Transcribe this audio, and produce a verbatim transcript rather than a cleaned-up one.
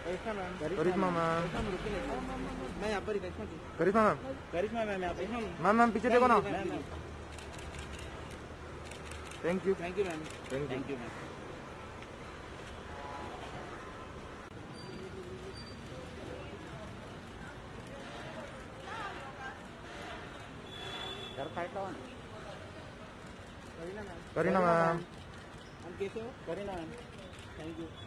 करिश्मा ma'am, मैं यहाँ पर करिश्मा करिश्मा मैम, करिश्मा मैम यहाँ पे मैम मैम पीछे देखो ना। Thank you thank you ma'am thank thank you ma'am. यार फाइट लाओ ना। करीना मैम, करीना मैम, हम कैसे हो? Kareena ma'am thank you.